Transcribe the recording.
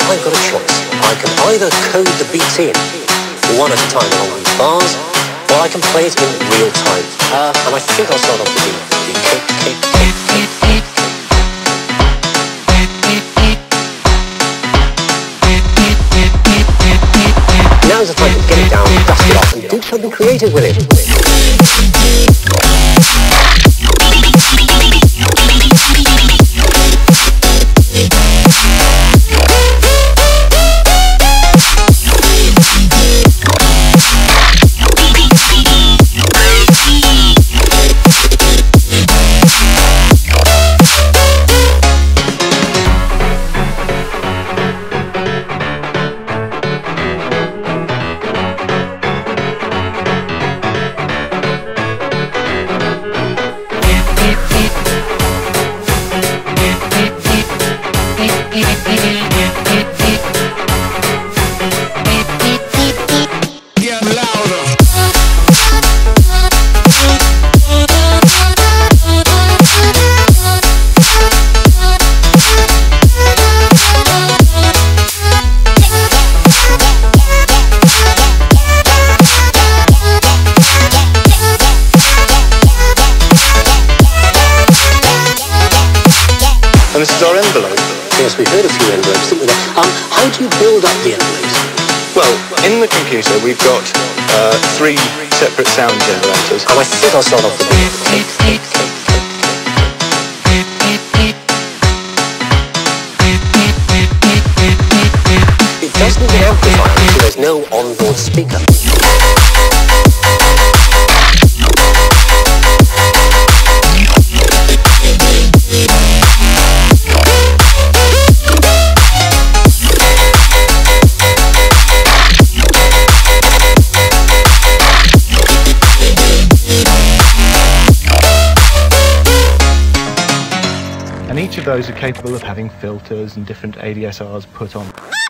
I've got a choice. I can either code the beats in one at a time along these bars, or I can play it in real time. And I think I'll start off with the kick, kick, kick, kick, kick. Now's the time to get it down, dust it off, and do something creative with it. And this is our envelope. Yes, we've heard a few envelopes, didn't we? How do you build up the envelopes? Well, in the computer we've got 3 separate sound generators. And I think I'll start off with the It does need an amplifier, so there's no onboard speaker. And each of those are capable of having filters and different ADSRs put on.